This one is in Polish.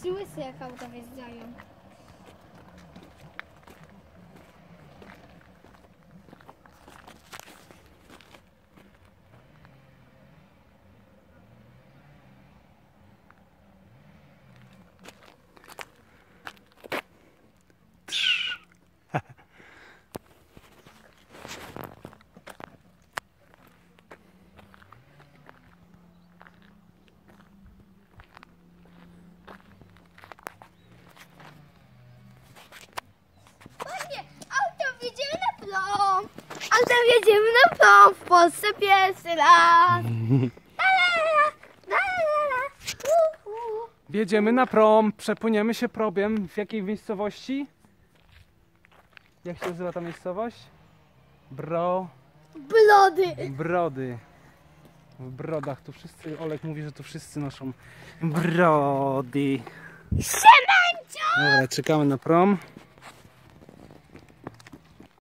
Wszyscy łysy jak auta wjeżdżają. Autem jedziemy na prom w Polsce pierwszy raz. Wjedziemy na prom, przepłyniemy się probiem. W jakiej miejscowości? Jak się nazywa ta miejscowość? Blody. Brody. W Brodach. Tu wszyscy, Olek mówi, że tu wszyscy noszą brody. Siemancio! Dobra, czekamy na prom.